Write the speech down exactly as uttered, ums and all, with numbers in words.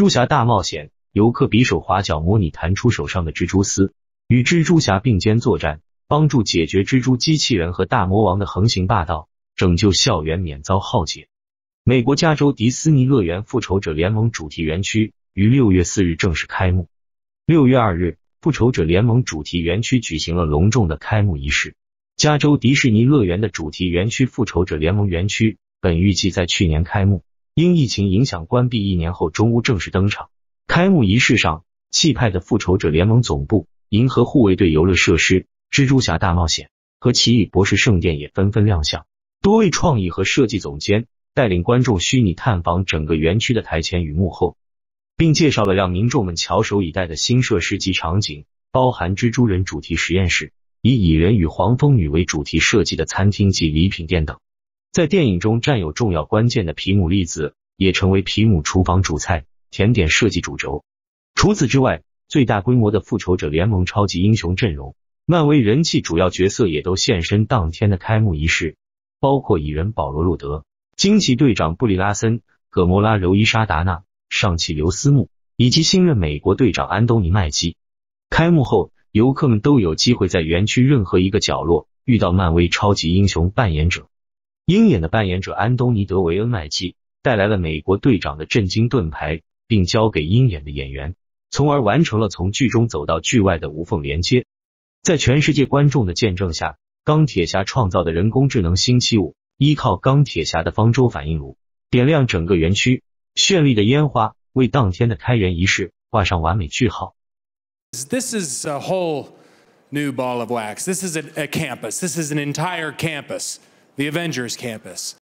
蛛侠大冒险，游客比手划脚模拟弹出手上的蜘蛛丝，与蜘蛛侠并肩作战，帮助解决蜘蛛机器人和大魔王的横行霸道，拯救校园免遭浩劫。美国加州迪士尼乐园复仇者联盟主题园区于六月四日正式开幕。六月二日，复仇者联盟主题园区举行了隆重的开幕仪式。加州迪士尼乐园的主题园区复仇者联盟园区本预计在去年开幕，因疫情影响关闭一年后终无正式登场。开幕仪式上，气派的复仇者联盟总部、银河护卫队游乐设施、蜘蛛侠大冒险和奇异博士圣殿也纷纷亮相。多位创意和设计总监带领观众虚拟探访整个园区的台前与幕后，并介绍了让民众们翘首以待的新设施及场景，包含蜘蛛人主题实验室、以蚁人与黄蜂女为主题设计的餐厅及礼品店等。在电影中占有重要关键的皮姆粒子也成为皮姆厨房主菜、甜点设计主轴。除此之外，最大规模的复仇者联盟超级英雄阵容，漫威人气主要角色也都现身当天的开幕仪式，包括蚁人保罗·路德、惊奇队长布里拉森、葛莫拉·柔伊莎达纳、上汽刘思慕以及新任美国队长安东尼·麦基。开幕后，游客们都有机会在园区任何一个角落遇到漫威超级英雄扮演者。鹰眼的扮演者安东尼·德维恩·麦基带来了美国队长的震惊盾牌，并交给鹰眼的演员，从而完成了从剧中走到剧外的无缝连接。在全世界观众的见证下，钢铁侠创造的人工智能星期五依靠钢铁侠的方舟反应炉点亮整个园区，绚丽的烟花为当天的开园仪式画上完美句号。 This is a whole new ball of wax. This is a, a campus. This is an entire campus, the Avengers campus.